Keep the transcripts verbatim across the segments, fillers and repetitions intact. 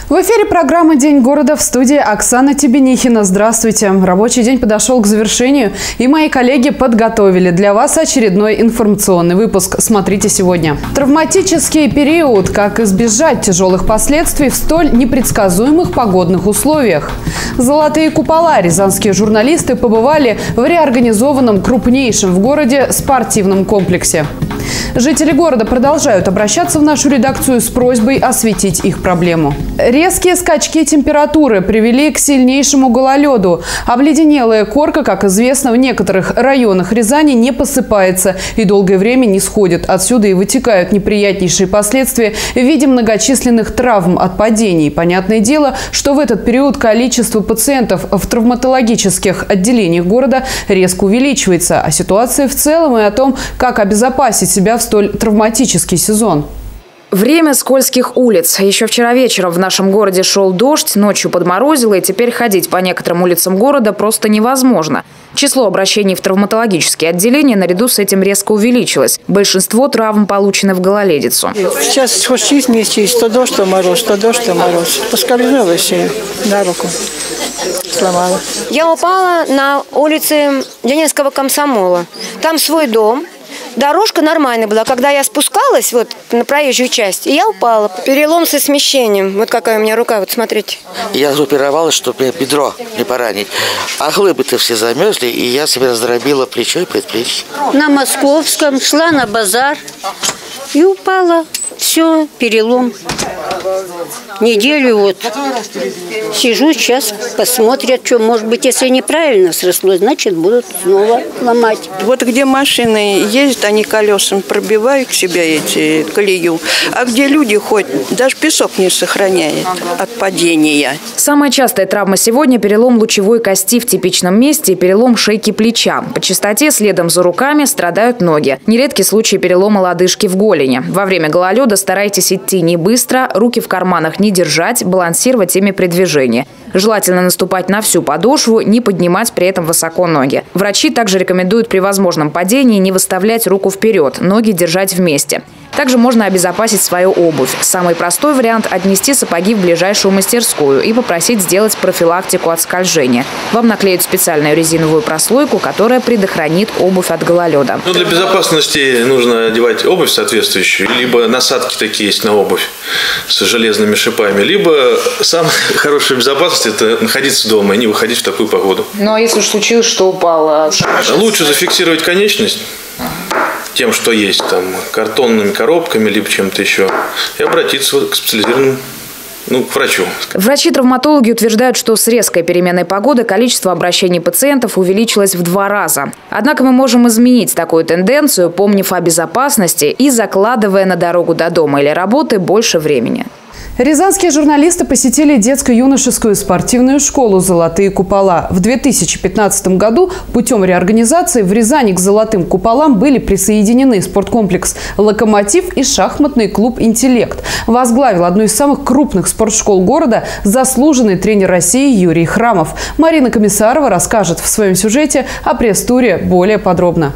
В эфире программа «День города», в студии Оксана Тебенихина. Здравствуйте. Рабочий день подошел к завершению, и мои коллеги подготовили для вас очередной информационный выпуск. Смотрите сегодня. Травматический период. Как избежать тяжелых последствий в столь непредсказуемых погодных условиях. Золотые купола. Рязанские журналисты побывали в реорганизованном крупнейшем в городе спортивном комплексе. Жители города продолжают обращаться в нашу редакцию с просьбой осветить их проблему. Резкие скачки температуры привели к сильнейшему гололеду. Обледенелая корка, как известно, в некоторых районах Рязани не посыпается и долгое время не сходит. Отсюда и вытекают неприятнейшие последствия в виде многочисленных травм от падений. Понятное дело, что в этот период количество пациентов в травматологических отделениях города резко увеличивается. А ситуация в целом и о том, как обезопасить себя в столь травматический сезон. Время скользких улиц. Еще вчера вечером в нашем городе шел дождь, ночью подморозило, и теперь ходить по некоторым улицам города просто невозможно. Число обращений в травматологические отделения наряду с этим резко увеличилось. Большинство травм получены в гололедицу. Сейчас хоть чист не чист, то дождь, то мороз, то дождь, то мороз. Поскользнулась и на руку сломала. Я упала на улице Ленинского комсомола. Там свой дом. Дорожка нормальная была. Когда я спускалась вот на проезжую часть, и я упала. Перелом со смещением. Вот какая у меня рука, вот смотрите. Я заоперировалась, чтобы бедро не поранить. А глыбы-то все замерзли, и я себе раздробила плечо и предплечье. На Московском шла на базар и упала. Все, перелом. Неделю вот сижу, сейчас посмотрят, что, может быть, если неправильно срослось, значит, будут снова ломать. Вот где машины ездят, они колесами пробивают себя эти колею, а где люди ходят, даже песок не сохраняет от падения. Самая частая травма сегодня – перелом лучевой кости в типичном месте и перелом шейки плеча. По частоте следом за руками страдают ноги. Нередки случаи перелома лодыжки в голени. Во время гололеда старайтесь идти не быстро, руки в карманах не держать, балансировать ими при движении. Желательно наступать на всю подошву, не поднимать при этом высоко ноги. Врачи также рекомендуют при возможном падении не выставлять руку вперед, ноги держать вместе. Также можно обезопасить свою обувь. Самый простой вариант – отнести сапоги в ближайшую мастерскую и попросить сделать профилактику от скольжения. Вам наклеят специальную резиновую прослойку, которая предохранит обувь от гололеда. Ну, для безопасности нужно одевать обувь соответствующую, либо насадки такие есть на обувь с железными шипами, либо самая хорошая безопасность – это находиться дома и не выходить в такую погоду. Ну, а если уж случилось, что упало? Лучше зафиксировать конечность тем, что есть, там, картонными коробками, либо чем-то еще, и обратиться к специализированному, ну, к врачу. Врачи-травматологи утверждают, что с резкой переменой погоды количество обращений пациентов увеличилось в два раза. Однако мы можем изменить такую тенденцию, помнив о безопасности и закладывая на дорогу до дома или работы больше времени. Рязанские журналисты посетили детско-юношескую спортивную школу «Золотые купола». В две тысячи пятнадцатом году путем реорганизации в Рязани к «Золотым куполам» были присоединены спорткомплекс «Локомотив» и шахматный клуб «Интеллект». Возглавил одну из самых крупных спортшкол города заслуженный тренер России Юрий Храмов. Марина Комиссарова расскажет в своем сюжете о пресс-туре более подробно.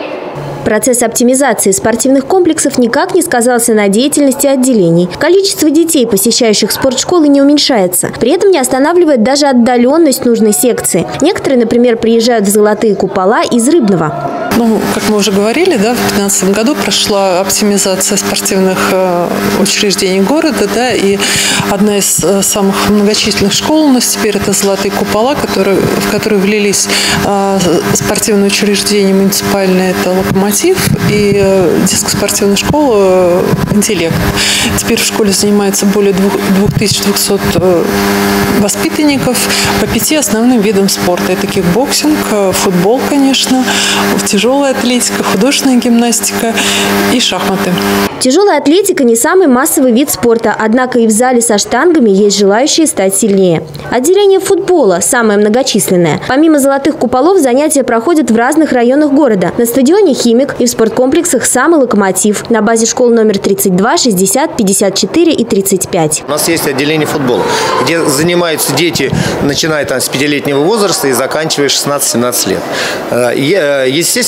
Процесс оптимизации спортивных комплексов никак не сказался на деятельности отделений. Количество детей, посещающих спортшколы, не уменьшается. При этом не останавливает даже отдаленность нужной секции. Некоторые, например, приезжают в «Золотые купола» из Рыбного. Ну, как мы уже говорили, да, в две тысячи пятнадцатом году прошла оптимизация спортивных э, учреждений города, да, и одна из э, самых многочисленных школ у нас теперь это «Золотые купола», которые, в которые влились э, спортивные учреждения муниципальные, это «Локомотив» и э, детско-спортивная школа «Интеллект». Теперь в школе занимается более двух тысяч двухсот э, воспитанников по пяти основным видам спорта. Это кикбоксинг, футбол, конечно, тяжелая атлетика, художественная гимнастика и шахматы. Тяжелая атлетика не самый массовый вид спорта, однако и в зале со штангами есть желающие стать сильнее. Отделение футбола самое многочисленное. Помимо «Золотых куполов» занятия проходят в разных районах города. На стадионе «Химик» и в спорткомплексах «Самый Локомотив». На базе школ номер тридцать два, шестьдесят, пятьдесят четыре и тридцать пять. У нас есть отделение футбола, где занимаются дети, начиная там с пятилетнего возраста и заканчивая шестнадцать-семнадцать лет. Естественно,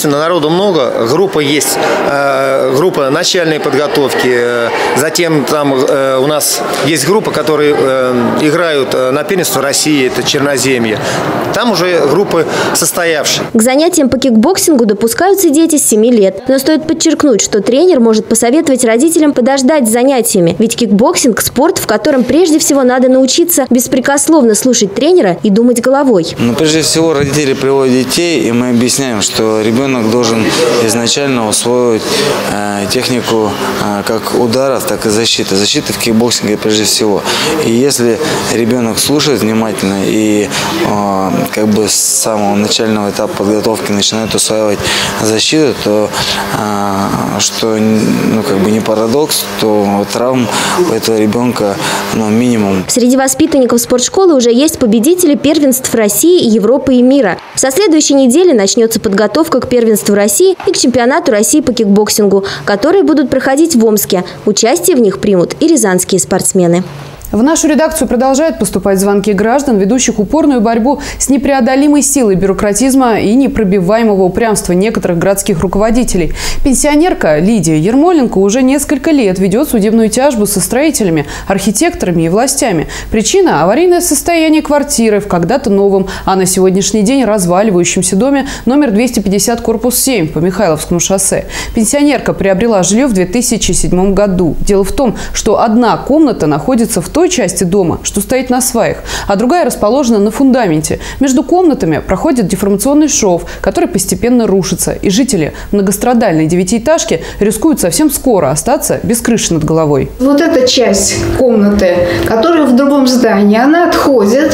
естественно, народу много, группа есть, группа начальной подготовки, затем там у нас есть группа, которые играют на первенство России, это Черноземье. Там уже группы состоявшие. К занятиям по кикбоксингу допускаются дети с семи лет. Но стоит подчеркнуть, что тренер может посоветовать родителям подождать с занятиями. Ведь кикбоксинг – спорт, в котором прежде всего надо научиться беспрекословно слушать тренера и думать головой. Но прежде всего родители приводят детей, и мы объясняем, что ребенок должен изначально усвоить э, технику э, как ударов, так и защиты. Защита в кикбоксинге прежде всего. И если ребенок слушает внимательно и э, как бы с самого начального этапа подготовки начинает усваивать защиту, то э, что ну, как бы не парадокс, то травм у этого ребенка ну, минимум. Среди воспитанников спортшколы уже есть победители первенств России, Европы и мира. Со следующей недели начнется подготовка к первенству России и к чемпионату России по кикбоксингу, которые будут проходить в Омске. Участие в них примут и рязанские спортсмены. В нашу редакцию продолжают поступать звонки граждан, ведущих упорную борьбу с непреодолимой силой бюрократизма и непробиваемого упрямства некоторых городских руководителей. Пенсионерка Лидия Ермоленко уже несколько лет ведет судебную тяжбу со строителями, архитекторами и властями. Причина – аварийное состояние квартиры в когда-то новом, а на сегодняшний день разваливающемся доме номер двести пятьдесят, корпус семь по Михайловскому шоссе. Пенсионерка приобрела жилье в две тысячи седьмом году. Дело в том, что одна комната находится в той части дома, что стоит на сваях, а другая расположена на фундаменте. Между комнатами проходит деформационный шов, который постепенно рушится, и жители многострадальной девятиэтажки рискуют совсем скоро остаться без крыши над головой. Вот эта часть комнаты, которая в другом здании, она отходит,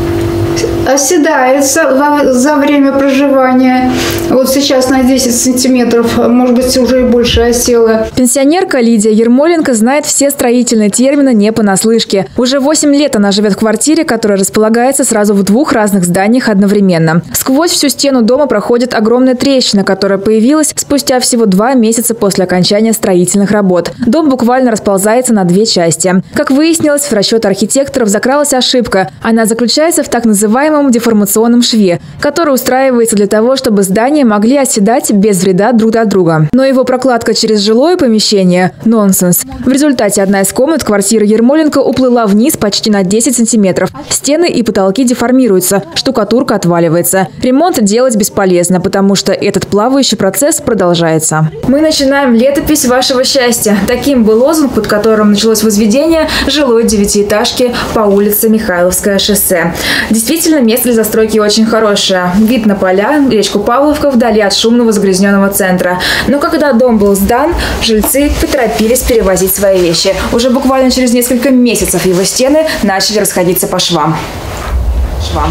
оседается за время проживания. Вот сейчас на десять сантиметров, может быть, уже и больше осела. Пенсионерка Лидия Ермоленко знает все строительные термины не понаслышке. Уже восемь лет она живет в квартире, которая располагается сразу в двух разных зданиях одновременно. Сквозь всю стену дома проходит огромная трещина, которая появилась спустя всего два месяца после окончания строительных работ. Дом буквально расползается на две части. Как выяснилось, в расчет архитекторов закралась ошибка. Она заключается в так называемом деформационном шве, который устраивается для того, чтобы здания могли оседать без вреда друг для друга. Но его прокладка через жилое помещение – нонсенс. В результате одна из комнат квартиры Ермоленко уплыла вниз почти на десять сантиметров. Стены и потолки деформируются, штукатурка отваливается. Ремонт делать бесполезно, потому что этот плавающий процесс продолжается. Мы начинаем летопись вашего счастья. Таким был лозунг, под которым началось возведение жилой девятиэтажки по улице Михайловское шоссе. Действительно, место для застройки очень хорошее. Вид на поля, речку Павловка вдали от шумного загрязненного центра. Но когда дом был сдан, жильцы поторопились перевозить свои вещи. Уже буквально через несколько месяцев его стены начали расходиться по швам. Швам.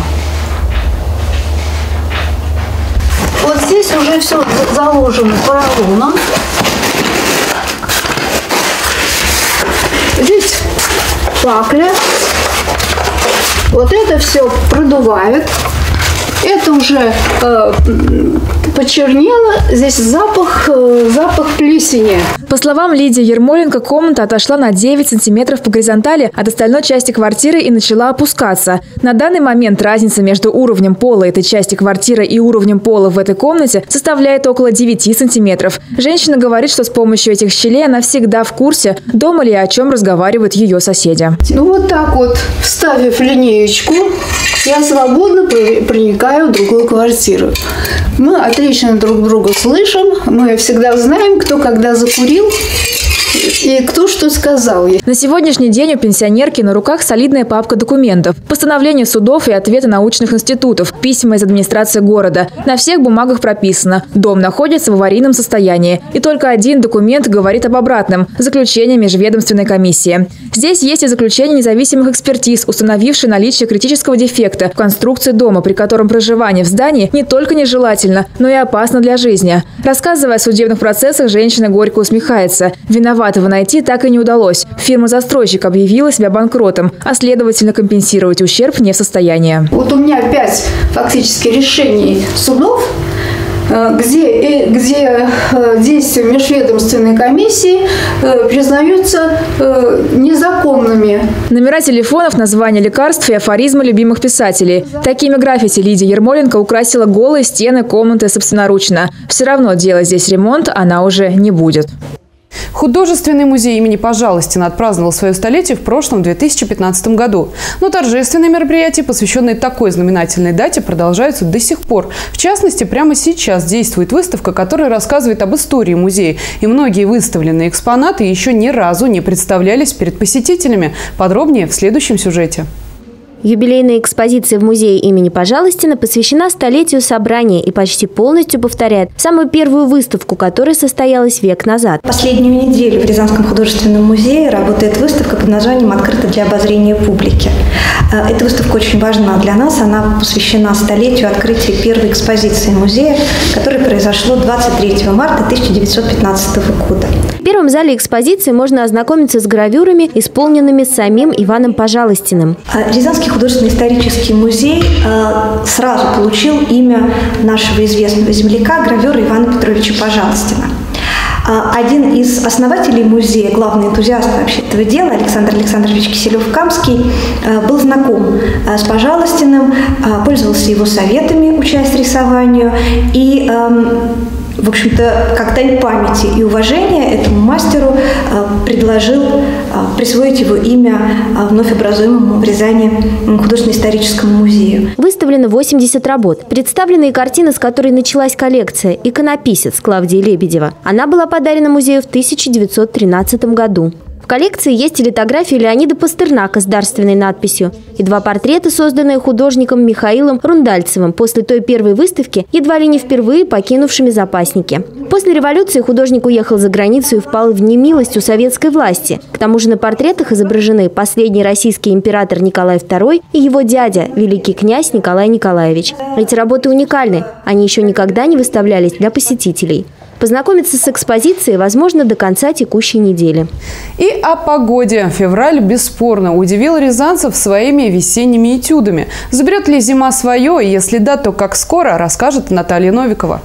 Вот здесь уже все заложено поролоном. Здесь пакля. Вот это все продувает. Это уже э, почернело. Здесь запах, э, запах плесени. По словам Лидии Ермоленко, комната отошла на девять сантиметров по горизонтали от остальной части квартиры и начала опускаться. На данный момент разница между уровнем пола этой части квартиры и уровнем пола в этой комнате составляет около девяти сантиметров. Женщина говорит, что с помощью этих щелей она всегда в курсе, дома ли и о чем разговаривают ее соседи. Ну вот так вот, вставив линеечку, я свободно проникаю в другую квартиру. Мы отлично друг друга слышим, мы всегда знаем, кто когда закурил и кто что сказал. На сегодняшний день у пенсионерки на руках солидная папка документов. Постановления судов и ответы научных институтов, письма из администрации города. На всех бумагах прописано: дом находится в аварийном состоянии. И только один документ говорит об обратном – заключение межведомственной комиссии. Здесь есть и заключение независимых экспертиз, установившие наличие критического дефекта в конструкции дома, при котором проживание в здании не только нежелательно, но и опасно для жизни. Рассказывая о судебных процессах, женщина горько усмехается. Виноватого найти так и не удалось. Фирма-застройщик объявила себя банкротом, а следовательно компенсировать ущерб не в состоянии. Вот у меня пять фактически решений судов где, где действия межведомственной комиссии признаются незаконными. Номера телефонов, названия лекарств и афоризмы любимых писателей. Такими граффити Лидия Ермоленко украсила голые стены комнаты собственноручно. Все равно делать здесь ремонт она уже не будет. Художественный музей имени Пожалостина отпраздновал свое столетие в прошлом две тысячи пятнадцатом году. Но торжественные мероприятия, посвященные такой знаменательной дате, продолжаются до сих пор. В частности, прямо сейчас действует выставка, которая рассказывает об истории музея. И многие выставленные экспонаты еще ни разу не представлялись перед посетителями. Подробнее в следующем сюжете. Юбилейная экспозиция в музее имени Пожалостина посвящена столетию собрания и почти полностью повторяет самую первую выставку, которая состоялась век назад. Последнюю неделю в Рязанском художественном музее работает выставка под названием «Открыта для обозрения публики». Эта выставка очень важна для нас. Она посвящена столетию открытия первой экспозиции музея, которое произошло двадцать третьего марта тысяча девятьсот пятнадцатого года. В первом зале экспозиции можно ознакомиться с гравюрами, исполненными самим Иваном Пожалостиным. Рязанский художественно-исторический музей э, сразу получил имя нашего известного земляка, гравера Ивана Петровича Пожалостина. Один из основателей музея, главный энтузиаст вообще этого дела, Александр Александрович Киселев-Камский, был знаком с Пожалостиным, пользовался его советами, учась рисованию, и, в общем-то, как дань памяти и уважения этому мастеру предложил присвоить его имя вновь образуемому в Рязани художественно-историческому музею. Выставлено восемьдесят работ. Представлены и картины, с которой началась коллекция «Иконописец» Клавдии Лебедева. Она была подарена музею в тысяча девятьсот тринадцатом году. В коллекции есть и литография Леонида Пастернака с дарственной надписью и два портрета, созданные художником Михаилом Рундальцевым после той первой выставки, едва ли не впервые покинувшими запасники. После революции художник уехал за границу и впал в немилость у советской власти. К тому же на портретах изображены последний российский император Николай второй и его дядя, великий князь Николай Николаевич. Эти работы уникальны, они еще никогда не выставлялись для посетителей. Познакомиться с экспозицией возможно до конца текущей недели. И о погоде. Февраль бесспорно удивил рязанцев своими весенними этюдами. Заберет ли зима свое? И если да, то как скоро, расскажет Наталья Новикова.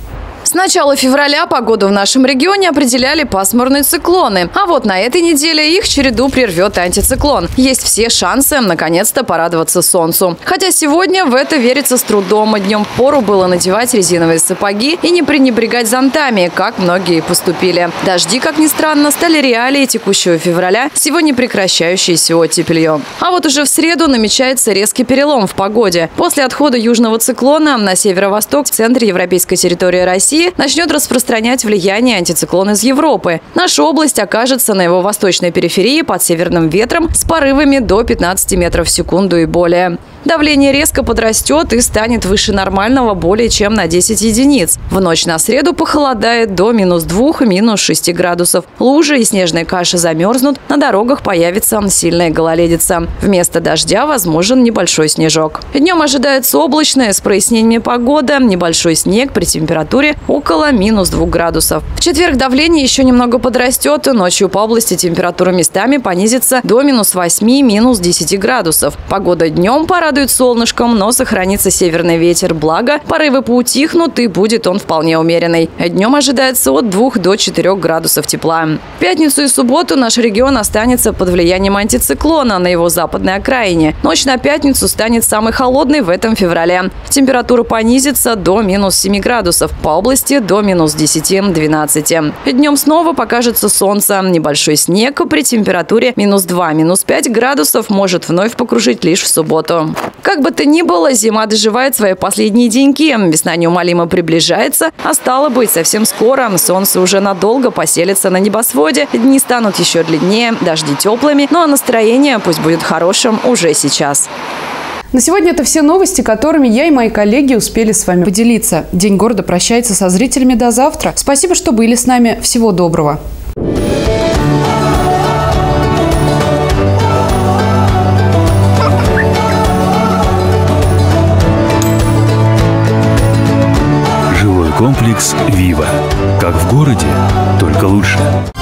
С начала февраля погоду в нашем регионе определяли пасмурные циклоны. А вот на этой неделе их череду прервет антициклон. Есть все шансы наконец-то порадоваться солнцу. Хотя сегодня в это верится с трудом. Днем впору было надевать резиновые сапоги и не пренебрегать зонтами, как многие поступили. Дожди, как ни странно, стали реалией текущего февраля с его непрекращающейся оттепелью. А вот уже в среду намечается резкий перелом в погоде. После отхода южного циклона на северо-восток в центре европейской территории России начнет распространять влияние антициклон из Европы. Наша область окажется на его восточной периферии под северным ветром с порывами до пятнадцати метров в секунду и более. Давление резко подрастет и станет выше нормального более чем на десять единиц. В ночь на среду похолодает до минус двух, минус шести градусов. Лужи и снежная каша замерзнут, на дорогах появится сильная гололедица. Вместо дождя возможен небольшой снежок. Днем ожидается облачная с прояснениями погода, небольшой снег при температуре около минус двух градусов. В четверг давление еще немного подрастет, и ночью по области температура местами понизится до минус восьми, минус десяти градусов. Погода днем порадует солнышком, но сохранится северный ветер. Благо, порывы поутихнут, и будет он вполне умеренный. Днем ожидается от двух до четырёх градусов тепла. В пятницу и субботу наш регион останется под влиянием антициклона на его западной окраине. Ночь на пятницу станет самой холодной в этом феврале. Температура понизится до минус семи градусов. По области до минус десяти-двенадцати. Днем снова покажется солнце. Небольшой снег при температуре минус два, минус пять градусов может вновь покружить лишь в субботу. Как бы то ни было, зима доживает свои последние деньки. Весна неумолимо приближается, а стало быть, совсем скоро солнце уже надолго поселится на небосводе. Дни станут еще длиннее, дожди теплыми, ну а настроение пусть будет хорошим уже сейчас. На сегодня это все новости, которыми я и мои коллеги успели с вами поделиться. День города прощается со зрителями до завтра. Спасибо, что были с нами. Всего доброго. Жилой комплекс «Вива». Как в городе, только лучше.